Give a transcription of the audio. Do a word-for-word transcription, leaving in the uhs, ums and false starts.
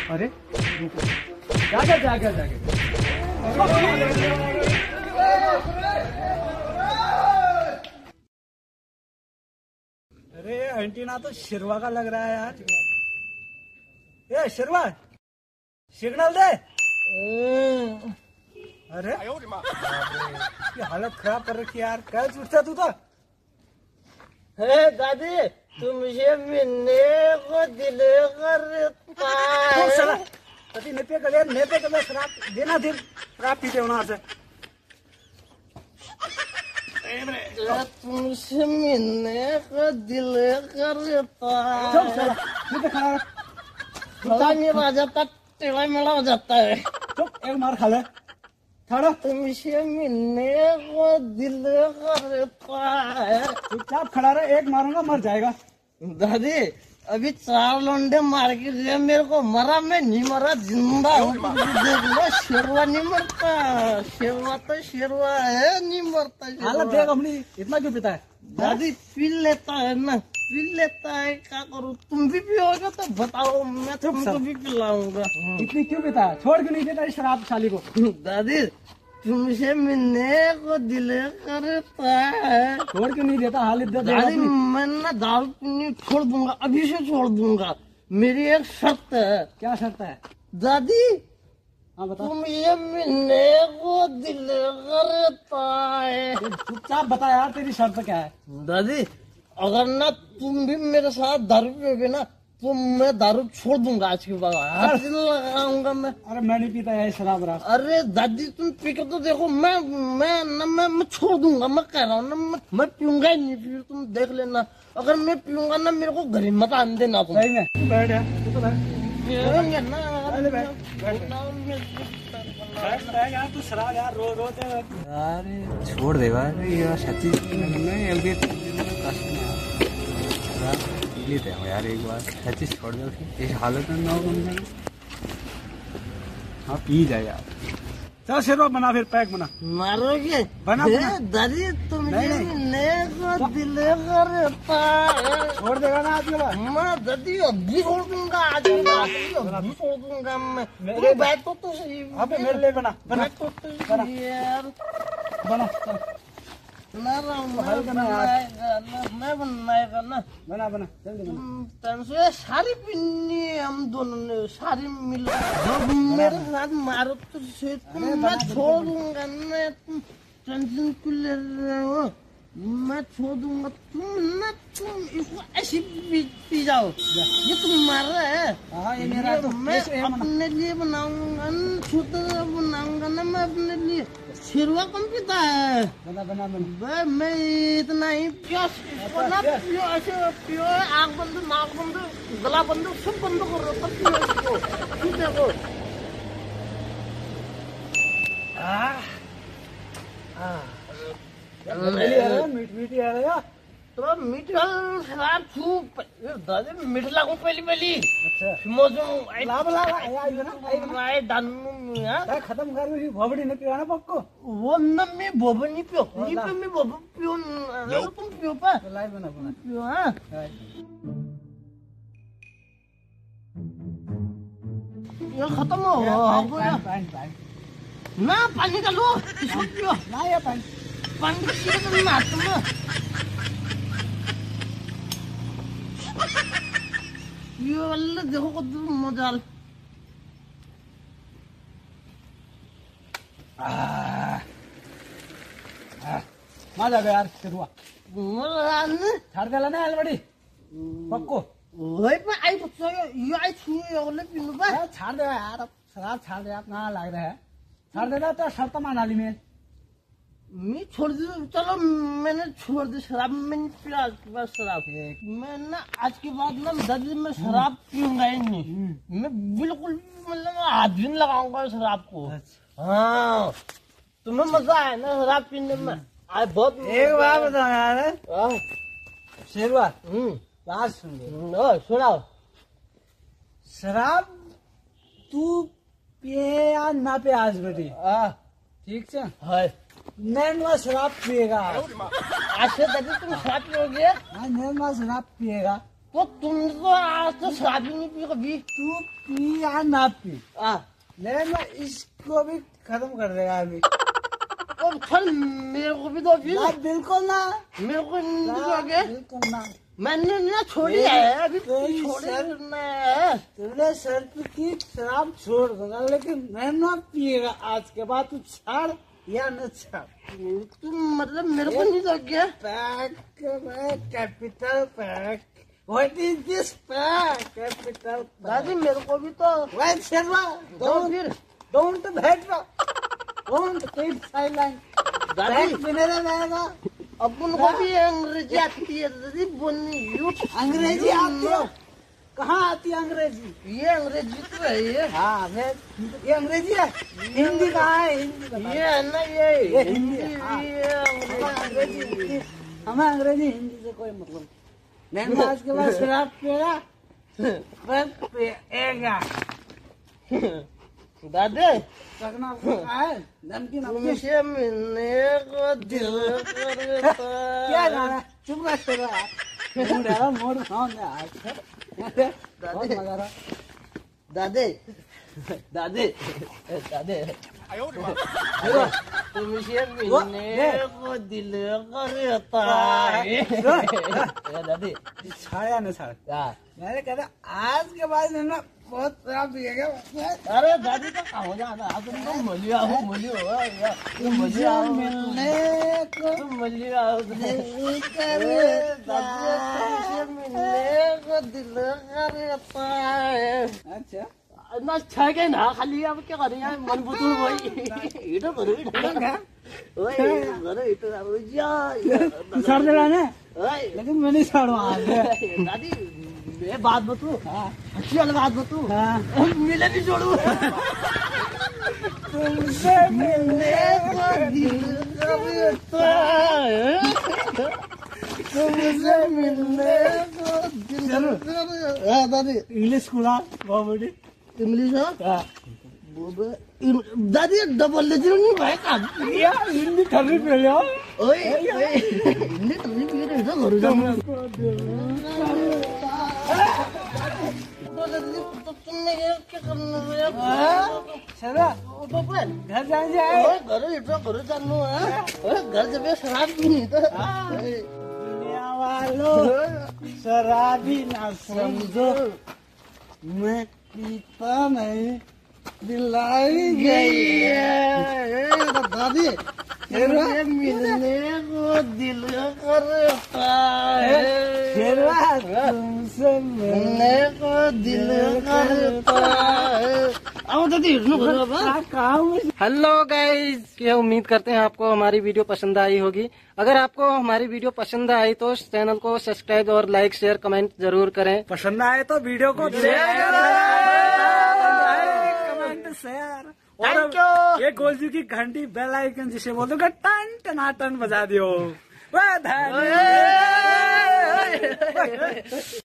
अरे जाकर जाकर जाकर अरे एंटीना तो शिरवा का लग रहा है यार। ये शिरवा सिग्नल दे। अरे ये हालत खराब कर रखी यार। क्या छूटता तू तो? हे दादी तुमसे मिलने को दिल करता है। पति नेपे कर नेपे कर शराब देना दे शराब पीते होना से। तुमसे मिलने को दिल करता है। चल चल नीचे खड़ा रह। खड़ा नहीं रह जाता, टेढ़ा मेढ़ा हो जाता है। चुप एक मार खा ले। खड़ा। तुमसे मिलने को दिल करता है। चुपचाप खड़ा रहे, एक मारूंगा मर जाएगा। दादी अभी चार लौंडे मार के गए मेरे को, मरा मैं नहीं मरा, जिंदा हूँ। देख लो शेरवा नहीं मरता, शेरवा तो शेरवा है, नहीं मरता। हालत देख अपनी, इतना क्यों पीता है? दादी पी लेता है ना, पी लेता है, क्या करूँ? तुम भी पियोगे तो बताओ, मैं तुमको भी पिलाऊंगा। इतनी क्यों पीता है? छोड़ क्यों नहीं देता इस शराब साली को? दादी तुमसे मिलने को दिल करता है। छोड़ क्यों नहीं देता? हाल इधर दादी मैं ना दारू पीनी छोड़ दूंगा, अभी से छोड़ दूंगा। मेरी एक शर्त है। क्या शर्त है? दादी हाँ बता। तुम ये मिलने को दिल करता है। चुपचाप बता यार तेरी शर्त क्या है? दादी अगर ना तुम भी मेरे साथ दारू पियोगे ना तो मैं दारू छोड़ दूंगा आज के बाद, हर दिन लगाऊंगा मैं। अरे मैं नहीं पीता है शराब रात। अरे दादी तुम पी के तो देखो, मैं मैं ना मैं मैं छोड़ दूंगा, मैं कह रहा हूँ ना, मैं, मैं पीऊंगा ही नहीं, फिर तुम देख लेना। अगर मैं पीऊंगा ना मेरे को घर ही मत आने देना तुम। सही में तू बैठ यार, तू तो बैठ। पियोगे ना अरे बैठ बैठ यार, तू शराब यार रो रो दे यार। छोड़ देगा यार सच्ची नहीं अभी लेते हैं यार, एक बार सच्ची छोड़ दो इस हालत में ना हो। हाँ पी जाए यार। चल शेरवा बना, फिर पैक बना। मारोगे? बना, हे, बना। दादी तुम नहीं, ये नहीं। मिलने को दिल करता है। छोड़ देगा ना आज के बाद? मैं दादी अभी छोड़ दूंगा, आज के बाद अभी छोड़ दूंगा मैं। मेरे- तुम बैठो तो सही। अबे मेरे लिए बना बना बैठो तो सही यार। बना चल। ना रहा भाई बना यार। मैं मैं बनाएगा ना। बना बना जल्दी बना। तुम से सारी पिन्नी हम दोनों ने सारी मिल जब मेरे साथ मारो तो से तुम मैं छोड़ दूंगा ना। तुम टेंशन क्यों ले रहे हो? मैं छोड़ दूंगा। तुम ना तुम इसको ऐसी पी, पी जाओ। ये तुम्हारा है। हाँ ये मेरा तो मैं अपने लिए बनाऊंगा, खुद बनाऊंगा ना मैं अपने लिए। शेरवा कम पीता है। बना बना बना। बे मैं इतना ही पियो, इसको ना पियो, ऐसे पियो, आँख बंद, नाक बंद, गला बंद, सब बंद करो तब पियो इसको। ठीक है वो। मीठ मीठी है यार। तो मीठा शराब छू दादी मीठ लागू पहली पहली। अच्छा मौसम लाभ लाभ आई आई बना आई बना। आए दानू यार खत्म कर मेरी भोबड़ी ने पिया ना पक्को। वो न मैं बोबा नहीं पियो, नहीं पे मैं बोबा पियो। तुम पियो पा लाइव बना बना पियो। हाँ ये खत्म हो गया ना। पानी का लो इसको पियो ना ये पानी पानी पियो तो ना तुम पियो वाले देखो को मजा। मजा गया यार शेरवा। मजा छाड़ देला ना अलवड़ी पक्को। वही पे आई बच्चा ये आई छुए वाले पियो बा। छाड़ दे यार, शराब छाड़ दे यार, कहाँ लग रहा है? छाड़ देना तो शर्त मान ली मैं। मैं छोड़ दी, चलो मैंने छोड़ दी शराब, मैंने पिया आज के बाद शराब। मैं ना आज के बाद ना दादी मैं शराब पीऊंगा ही नहीं। मैं बिल्कुल मतलब हाथ भी नहीं लगाऊंगा शराब को। हाँ तुम्हें मजा आया ना शराब पीने में? आज बहुत एक बात बताओ यार हाँ। शेरवा, हम्म बात सुन ले। ओ, सुनाओ। शराब तू पिए या ना पे आज बेटी हाँ ठीक से है। नैनवा शराब पिएगा। आज से दादी तुम शराब पियोगे? हाँ नैनवा शराब पिएगा तो तुम तो आज तो शराब ही नहीं पी कभी। तू पी या ना पी, हाँ लेकिन मैं इसको भी खत्म कर देगा अभी। तो चल मेरे को भी दो फिर। ना बिल्कुल ना, मेरे को नहीं ना, दोगे? बिल्कुल ना। मैंने ना छोड़ी है अभी, तेरी छोड़ी सर- मैं। तेरे सर की शराब छोड़ दूंगा, लेकिन मैं ना पिएगा आज के बाद। तू छाड़ या न छाड़। तुम मतलब मेरे को नहीं दोगे? Pack capital pack, what is this pack capital? दादी मेरे को भी तो वेट शर्मा, दो डोंट फिर। Don't bet don't keep silent. दादी पैक पीने रहेगा। अपन को भी अंग्रेजी आती है दादी बोलनी। यू अंग्रेजी आती है? कहाँ आती है अंग्रेजी? ये अंग्रेजी तो है ये। हाँ मैं, ये अंग्रेजी है। हिंदी कहाँ है? हिंदी बता। ये है ना ये ये हिंदी, हिंदी, हाँ। ये हमें अंग्रेजी अंग्रेजी। हिंदी, हमें अंग्रेजी हिंदी से कोई मतलब नहीं। मैं आज के बाद शराब पिएगा, मैं पिएगा। दादी सकना है धमकी ना। तुमसे मिलने को दिल करता क्या है। गाना? चुप कर तेरा मूड है, मूड सामने आज बहुत मजा आ रहा। दादी दादी दादी तुमसे मिलने को दिल करता है। दादी छाया ना छाड़। क्या? मैंने कहा था, आज के बाद में ना बहुत शराब पिएगा। अरे दादी तो कहाँ हो जाना? तुम तो मलिया हो, मलिया हो यार। तुम मलिया हो, मिलने को तुम मलिया हो। दिल करता करता। है, मिलने को दिल करता है। अच्छा ना अच्छा के ना खाली अब क्या करें मन बुतुल भाई। इधर करो इधर। ओए करो इधर अब जा। छाड़ दे रहा है, ओए लेकिन मैं नहीं छाड़ू आज। दादी ये बात बतू। हाँ अच्छी वाली बात बतू। हाँ। मिले नहीं छोड़ू। तुमसे मिलने को दिल करता है, तुमसे मिलने को दिल करता है। दादी इंग्लिश स्कूल बहुत बड़ी। इंग्लिश है? हाँ। दादी डबल लेजर नहीं भाई काम। यार हिंदी थर्री पे ले आओ। ओए ओए हिंदी तो नहीं पी रहे इधर घर जाओ। तो तुमने ये क्या करना है? शरा तो फिर घर जाए जाए। ओए घर इधर घर जानो है। ओए घर जब ये शराब पी नहीं तो ओए, दुनिया वालों शराबी ना समझो, मैं पीता नहीं, दिलाई गई है। दादी तेरे मिलने को दिल करता है, तुमसे मिलने को दिल करता है। आओ दादी हेलो गाइस, ये उम्मीद करते हैं आपको हमारी वीडियो पसंद आई होगी। अगर आपको हमारी वीडियो पसंद आई तो इस चैनल को सब्सक्राइब और लाइक शेयर कमेंट जरूर करें। पसंद आए तो वीडियो को शेयर कमेंट शेयर और ये गोलजू की घंटी बेल आइकन जिसे बोलते हो टन टनाटन बजा दियो। वाह धन्यवाद।